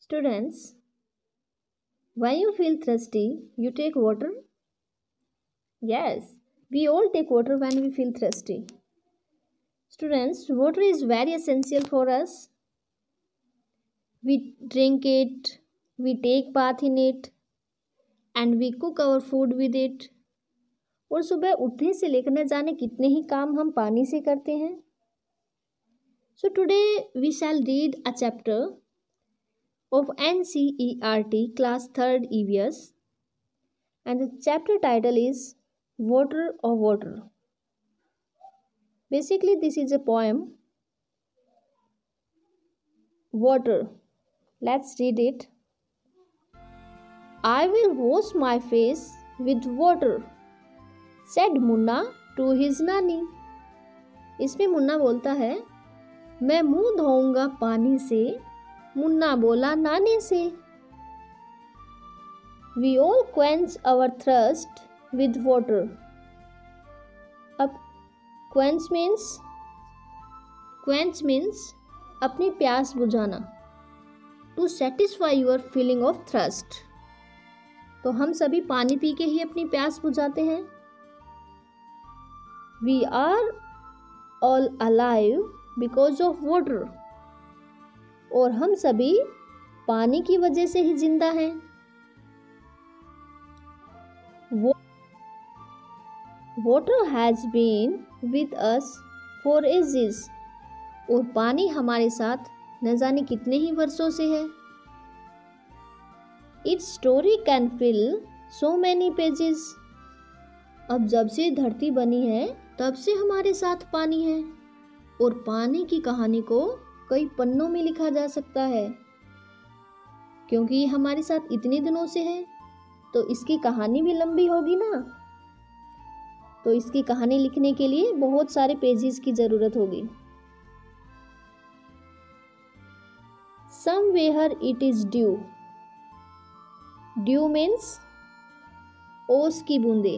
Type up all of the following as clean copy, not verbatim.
Students, when you feel thirsty, you take water? Yes, we all take water when we feel thirsty. Students, water is very essential for us. We drink it, we take bath in it, and we cook our food with it. और सुबह उठने से लेकर न जाने कितने ही काम हम पानी से करते हैं. So today we shall read a chapter of NCERT class 3rd EVS, and the chapter title is Water or Water. Basically this is a poem. Water. Let's read it. I will wash my face with water, said Munna to his नानी. इसमें मुन्ना बोलता है मैं मुंह धोऊंगा पानी से. मुन्ना बोला नानी से. We all quench our thirst with water. अब quench means अपनी प्यास बुझाना. To satisfy your feeling of thirst. तो हम सभी पानी पी के ही अपनी प्यास बुझाते हैं. We are all alive because of water. और हम सभी पानी की वजह से ही जिंदा हैं. Water has been with us for ages. और पानी हमारे साथ न जाने कितने ही वर्षों से है. Its story can fill so many pages. अब जब से धरती बनी है तब से हमारे साथ पानी है और पानी की कहानी को कई पन्नों में लिखा जा सकता है. क्योंकि ये हमारे साथ इतने दिनों से है तो इसकी कहानी भी लंबी होगी ना. तो इसकी कहानी लिखने के लिए बहुत सारे पेजेस की ज़रूरत होगी. Somewhere it is dew. Dew means ओस की बूंदे.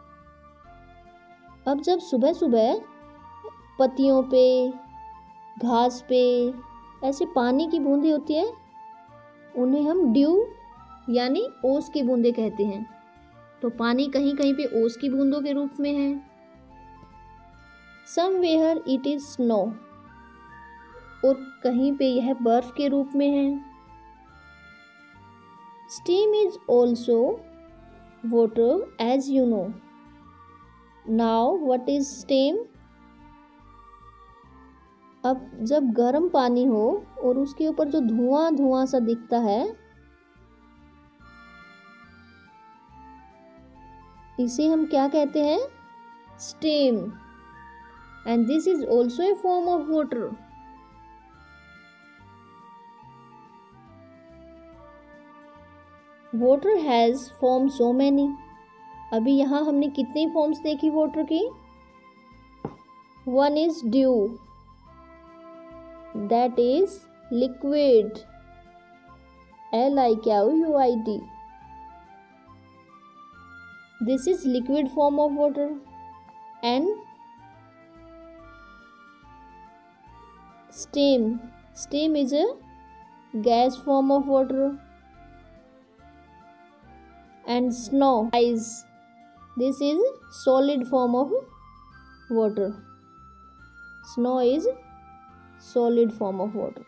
अब जब सुबह सुबह पत्तियों पे, घास पे ऐसे पानी की बूंदें होती है, उन्हें हम ड्यू यानी ओस की बूंदें कहते हैं. तो पानी कहीं कहीं पे ओस की बूंदों के रूप में है. Somewhere it is snow. और कहीं पे यह बर्फ के रूप में है. Steam is also water as you know. Now what is steam? अब जब गर्म पानी हो और उसके ऊपर जो धुआं धुआं सा दिखता है, इसे हम क्या कहते हैं? Steam. And this is also a form of water. Water has form so many. अभी यहाँ हमने कितनी फॉर्म्स देखी वाटर की? One is dew, that is liquid, LIQUID. This is liquid form of water. And steam. Steam is a gas form of water. And snow, ice. This is solid form of water. Snow is solid form of water.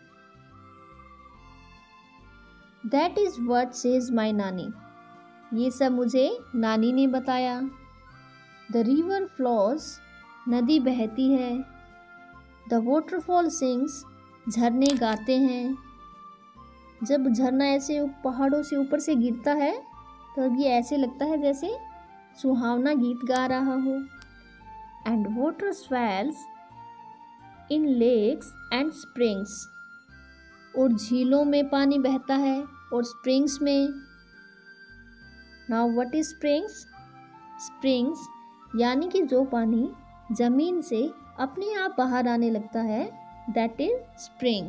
That is what says my nani. ये सब मुझे नानी ने बताया. The river flows. नदी बहती है. The waterfall sings. झरने गाते हैं. जब झरना ऐसे पहाड़ों से ऊपर से गिरता है तब ये ऐसे लगता है जैसे सुहावना गीत गा रहा हो. And water swells in lakes and springs. और झीलों में पानी बहता है और स्प्रिंग्स में. Now what is springs? Springs यानी कि जो पानी जमीन से अपने आप बाहर आने लगता है, that is spring.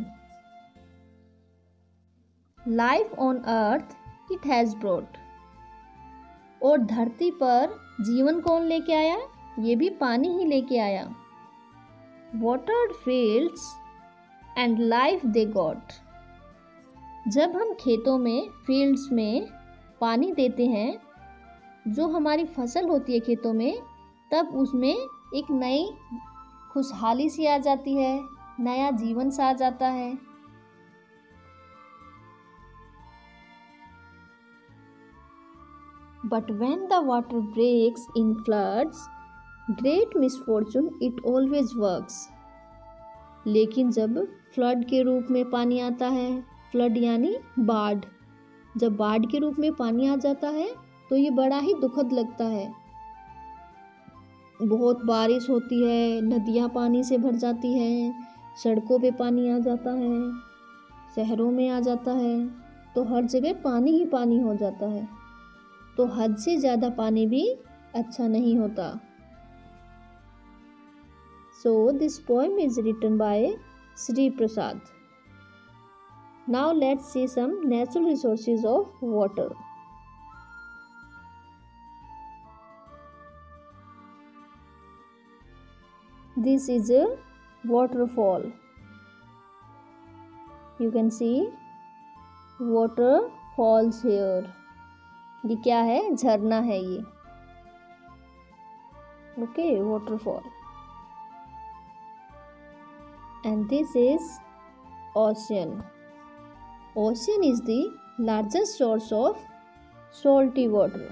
Life on earth it has brought. और धरती पर जीवन कौन लेके आया? ये भी पानी ही लेके आया. Watered fields and life they got. जब हम खेतों में, फील्ड्स में पानी देते हैं, जो हमारी फसल होती है खेतों में, तब उसमें एक नई खुशहाली सी आ जाती है, नया जीवन सा आ जाता है। But when the water breaks in floods, great misfortune, it always works. लेकिन जब फ्लड के रूप में पानी आता है, फ्लड यानी बाढ़, जब बाढ़ के रूप में पानी आ जाता है तो ये बड़ा ही दुखद लगता है। बहुत बारिश होती है, नदियाँ पानी से भर जाती हैं, सड़कों पे पानी आ जाता है, शहरों में आ जाता है, तो हर जगह पानी ही पानी हो जाता है। तो हद से ज़्यादा पानी भी अच्छा नहीं होता। So this poem is written by Sri Prasad. Now let's see some natural resources of water. This is a waterfall. You can see water falls here. ये क्या है? झरना है ये। Okay, waterfall. And this is ocean. Ocean is the largest source of salty water.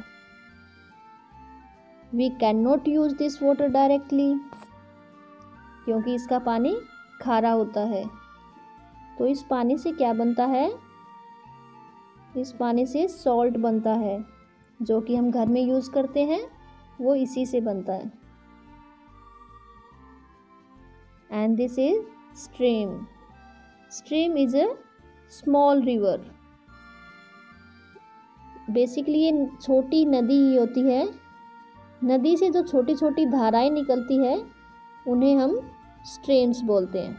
We cannot use this water directly क्योंकि इसका पानी खारा होता है। तो इस पानी से क्या बनता है? इस पानी से सॉल्ट बनता है, जो कि हम घर में यूज़ करते हैं, वो इसी से बनता है। And this is stream. Stream is a small river. Basically ये छोटी नदी ही होती है। नदी से जो छोटी छोटी धाराएं निकलती है उन्हें हम स्ट्रीम्स बोलते हैं।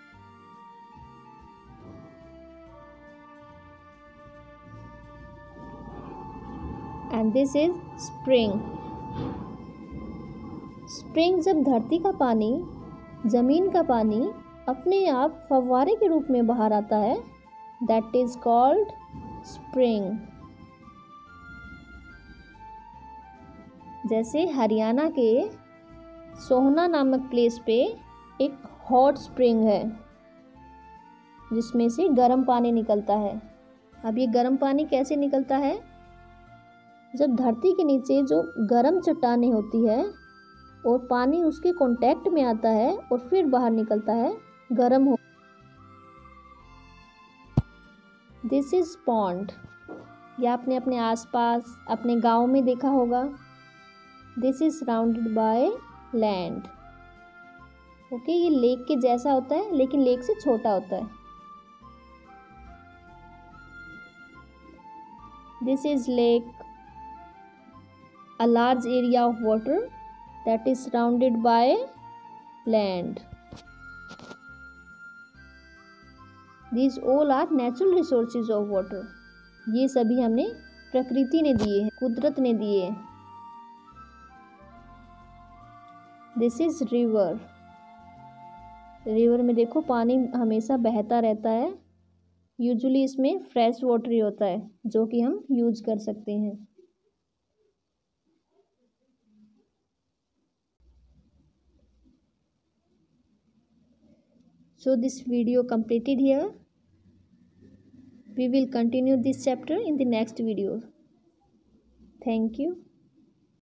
And this is spring. Spring जब धरती का पानी, ज़मीन का पानी अपने आप फव्वारे के रूप में बाहर आता है, that is called spring. जैसे हरियाणा के सोहना नामक प्लेस पे एक हॉट स्प्रिंग है जिसमें से गर्म पानी निकलता है। अब ये गर्म पानी कैसे निकलता है? जब धरती के नीचे जो गर्म चट्टानें होती है और पानी उसके कांटेक्ट में आता है और फिर बाहर निकलता है, गर्म हो। This is pond. या आपने अपने आसपास अपने गांव में देखा होगा। This is surrounded by land. Okay, ये लेक के जैसा होता है लेकिन लेक से छोटा होता है। This is lake, a large area of water that is surrounded by land. These all are natural resources of water. ये सभी हमने प्रकृति ने दिए हैं, कुदरत ने दिए हैं। This is river. रिवर में देखो पानी हमेशा बहता रहता है। यूजुअली इसमें फ्रेश वाटर ही होता है जो कि हम यूज कर सकते हैं। So this video completed here. We will continue this chapter in the next video. Thank you.